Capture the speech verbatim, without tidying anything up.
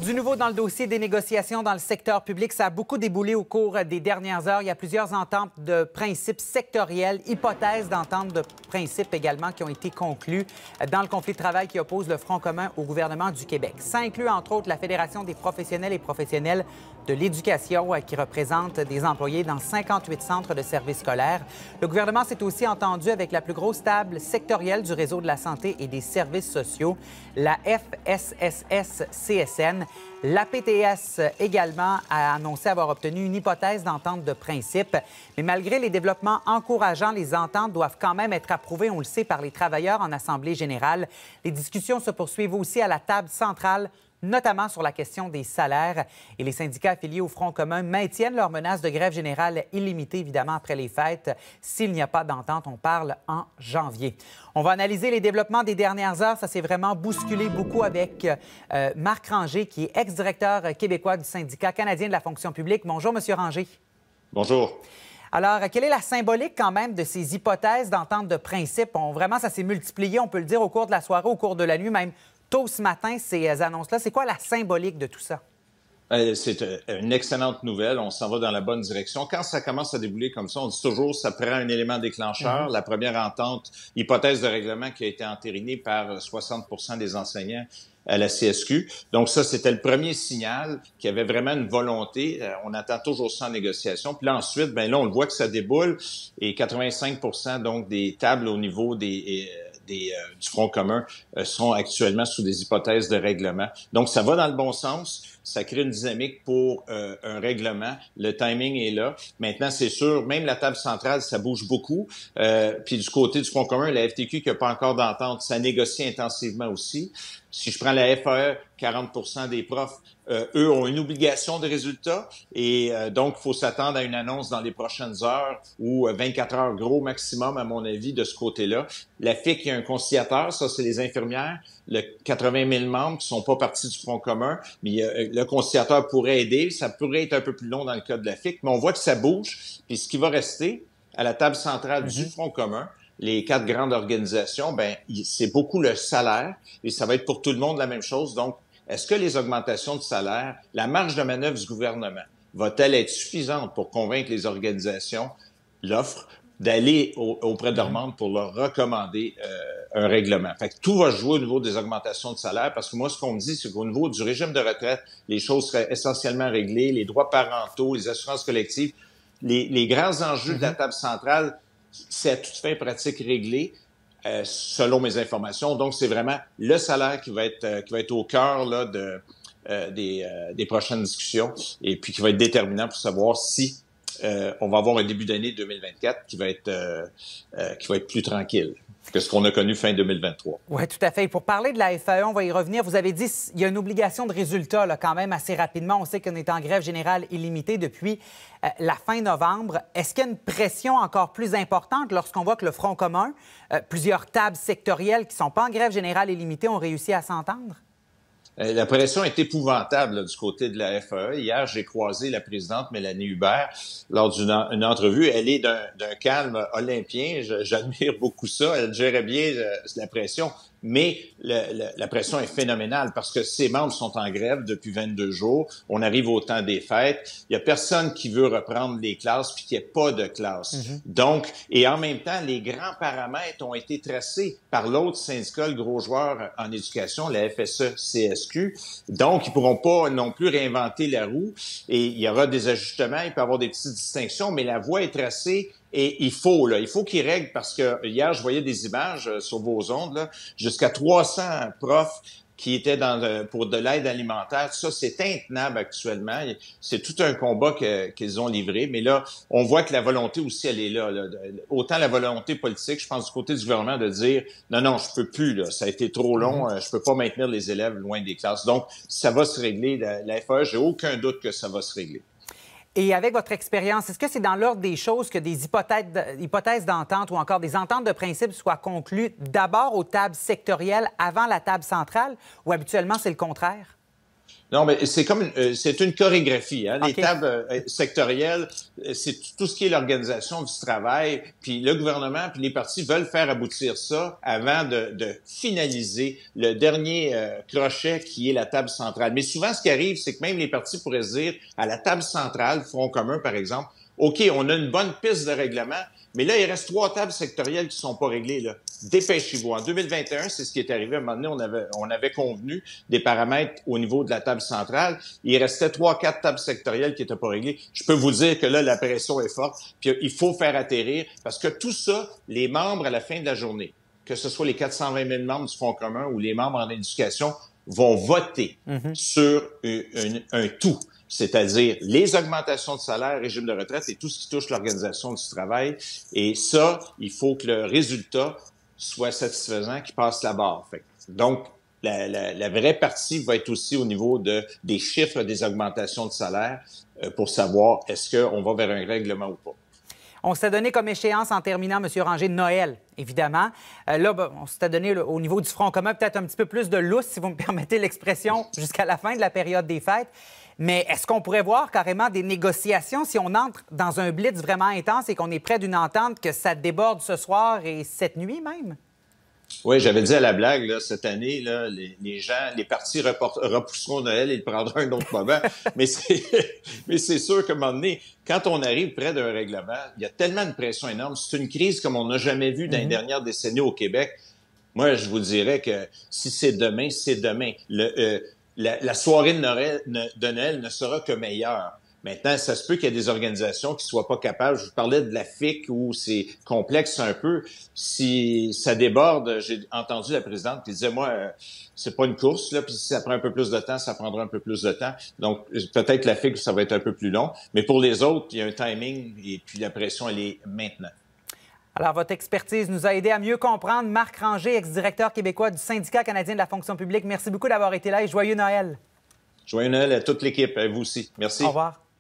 Du nouveau dans le dossier des négociations dans le secteur public, ça a beaucoup déboulé au cours des dernières heures. Il y a plusieurs ententes de principes sectoriels, hypothèses d'ententes de principes également qui ont été conclues dans le conflit de travail qui oppose le Front commun au gouvernement du Québec. Ça inclut entre autres la Fédération des professionnels et professionnels de l'éducation qui représente des employés dans cinquante-huit centres de services scolaires. Le gouvernement s'est aussi entendu avec la plus grosse table sectorielle du réseau de la santé et des services sociaux, la F S S S C S N. La P T S également a annoncé avoir obtenu une hypothèse d'entente de principe. Mais malgré les développements encourageants, les ententes doivent quand même être approuvées, on le sait, par les travailleurs en Assemblée générale. Les discussions se poursuivent aussi à la table centrale, notamment sur la question des salaires. Et les syndicats affiliés au Front commun maintiennent leur menace de grève générale illimitée, évidemment, après les fêtes. S'il n'y a pas d'entente, on parle en janvier. On va analyser les développements des dernières heures. Ça s'est vraiment bousculé beaucoup avec euh, Marc Ranger, qui est ex-directeur québécois du syndicat canadien de la fonction publique. Bonjour, Monsieur Ranger. Bonjour. Alors, quelle est la symbolique quand même de ces hypothèses d'entente de principe? On, vraiment, ça s'est multiplié, on peut le dire, au cours de la soirée, au cours de la nuit, même tôt ce matin, ces annonces-là. C'est quoi la symbolique de tout ça? C'est une excellente nouvelle. On s'en va dans la bonne direction. Quand ça commence à débouler comme ça, on dit toujours ça prend un élément déclencheur. Mm-hmm. La première entente, hypothèse de règlement qui a été entérinée par soixante pour cent des enseignants à la C S Q. Donc ça, c'était le premier signal qu'il y avait vraiment une volonté. On attend toujours ça en négociation. Puis là, ensuite, ben là, on le voit que ça déboule et quatre-vingt-cinq pour cent donc des tables au niveau des... Des, euh, du Front commun euh, sont actuellement sous des hypothèses de règlement. Donc, ça va dans le bon sens. Ça crée une dynamique pour euh, un règlement. Le timing est là. Maintenant, c'est sûr, même la table centrale, ça bouge beaucoup. Euh, puis du côté du Front commun, la F T Q qui n'a pas encore d'entente, ça négocie intensivement aussi. Si je prends la F A E, quarante pour cent des profs, euh, eux, ont une obligation de résultat. Et euh, donc, il faut s'attendre à une annonce dans les prochaines heures ou euh, vingt-quatre heures gros maximum, à mon avis, de ce côté-là. La F I C, il y a un conciliateur, ça, c'est les infirmières. Le quatre-vingt mille membres qui sont pas partis du Front commun, mais euh, le conciliateur pourrait aider. Ça pourrait être un peu plus long dans le cas de la F I C, mais on voit que ça bouge. Puis ce qui va rester à la table centrale mm-hmm. du Front commun, les quatre grandes organisations, ben c'est beaucoup le salaire et ça va être pour tout le monde la même chose. Donc, est-ce que les augmentations de salaire, la marge de manœuvre du gouvernement, va-t-elle être suffisante pour convaincre les organisations, l'offre, d'aller au, auprès de leurs membres pour leur recommander euh, un règlement? Fait que tout va jouer au niveau des augmentations de salaire parce que moi, ce qu'on me dit, c'est qu'au niveau du régime de retraite, les choses seraient essentiellement réglées, les droits parentaux, les assurances collectives, les, les grands enjeux mm-hmm. de la table centrale, c'est à toute fin pratique réglé, euh, selon mes informations. Donc, c'est vraiment le salaire qui va être euh, qui va être au cœur là de euh, des, euh, des prochaines discussions et puis qui va être déterminant pour savoir si euh, on va avoir un début d'année deux mille vingt-quatre qui va être euh, euh, qui va être plus tranquille que ce qu'on a connu fin deux mille vingt-trois. Oui, tout à fait. Et pour parler de la F A E, on va y revenir. Vous avez dit qu'il y a une obligation de résultat là, quand même assez rapidement. On sait qu'on est en grève générale illimitée depuis euh, la fin novembre. Est-ce qu'il y a une pression encore plus importante lorsqu'on voit que le Front commun, euh, plusieurs tables sectorielles qui ne sont pas en grève générale illimitée ont réussi à s'entendre? La pression est épouvantable là, du côté de la F A E. Hier, j'ai croisé la présidente Mélanie Hubert lors d'une en, une entrevue. Elle est d'un, d'un calme olympien. Je, j'admire beaucoup ça. Elle gérait bien euh, la pression. Mais le, le, la pression est phénoménale parce que ses membres sont en grève depuis vingt-deux jours. On arrive au temps des fêtes. Il y a personne qui veut reprendre les classes puis qu'il n'y ait pas de classe. Mm-hmm. Donc, et en même temps, les grands paramètres ont été tracés par l'autre syndicat, le gros joueur en éducation, la F S E C S Q. Donc, ils pourront pas non plus réinventer la roue et il y aura des ajustements, il peut y avoir des petites distinctions, mais la voie est tracée. Et il faut, là, il faut qu'ils règlent parce que hier, je voyais des images euh, sur vos ondes, là, jusqu'à trois cents profs qui étaient dans le, pour de l'aide alimentaire. Ça, c'est intenable actuellement. C'est tout un combat que, qu'ils ont livré. Mais là, on voit que la volonté aussi, elle est là, là. Autant la volonté politique, je pense, du côté du gouvernement, de dire non, non, je peux plus, là. Ça a été trop long. Mm-hmm. Je peux pas maintenir les élèves loin des classes. Donc, ça va se régler. La, la F A E, j'ai aucun doute que ça va se régler. Et avec votre expérience, est-ce que c'est dans l'ordre des choses que des hypothèses, hypothèses d'entente ou encore des ententes de principe soient conclues d'abord aux tables sectorielles avant la table centrale ou habituellement c'est le contraire? Non, mais c'est comme une, c'est une chorégraphie. Hein? Okay. Les tables euh, sectorielles, c'est tout ce qui est l'organisation du travail. Puis le gouvernement, puis les partis veulent faire aboutir ça avant de, de finaliser le dernier euh, crochet qui est la table centrale. Mais souvent, ce qui arrive, c'est que même les partis pourraient se dire à la table centrale, Front commun par exemple, OK, on a une bonne piste de règlement, mais là, il reste trois tables sectorielles qui sont pas réglées, là. Dépêchez-vous. En deux mille vingt et un, c'est ce qui est arrivé. À un moment donné, on avait, on avait convenu des paramètres au niveau de la table centrale. Il restait trois, quatre tables sectorielles qui étaient pas réglées. Je peux vous dire que là, la pression est forte. Puis il faut faire atterrir parce que tout ça, les membres à la fin de la journée, que ce soit les quatre cent vingt mille membres du Front commun ou les membres en éducation, vont voter mm-hmm. sur un, un, un tout. C'est-à-dire les augmentations de salaire, régime de retraite et tout ce qui touche l'organisation du travail. Et ça, il faut que le résultat soit satisfaisant, qu'il passe la barre. Fait. Donc, la, la, la vraie partie va être aussi au niveau de, des chiffres des augmentations de salaire euh, pour savoir est-ce qu'on va vers un règlement ou pas. On s'était donné comme échéance en terminant, M. Ranger, Noël, évidemment. Euh, là, ben, on s'était donné là, au niveau du Front commun peut-être un petit peu plus de lousse, si vous me permettez l'expression, jusqu'à la fin de la période des fêtes. Mais est-ce qu'on pourrait voir carrément des négociations si on entre dans un blitz vraiment intense et qu'on est près d'une entente, que ça déborde ce soir et cette nuit même? Oui, j'avais dit à la blague, là, cette année, là, les, les gens, les partis report, repousseront Noël et le prendront un autre moment. mais c'est mais c'est sûr qu'à un moment donné, quand on arrive près d'un règlement, il y a tellement de pression énorme. C'est une crise comme on n'a jamais vu dans mm-hmm. les dernières décennies au Québec. Moi, je vous dirais que si c'est demain, c'est demain. Le, euh, la, la soirée de Noël, de Noël ne sera que meilleure. Maintenant, ça se peut qu'il y ait des organisations qui soient pas capables. Je vous parlais de la F I C où c'est complexe un peu. Si ça déborde, j'ai entendu la présidente qui disait, moi, euh, c'est pas une course, là, puis si ça prend un peu plus de temps, ça prendra un peu plus de temps. Donc, peut-être la F I C, ça va être un peu plus long. Mais pour les autres, il y a un timing et puis la pression, elle est maintenant. Alors, votre expertise nous a aidé à mieux comprendre. Marc Ranger, ex-directeur québécois du Syndicat canadien de la fonction publique. Merci beaucoup d'avoir été là et joyeux Noël. Joyeux Noël à toute l'équipe, à vous aussi. Merci. Au revoir.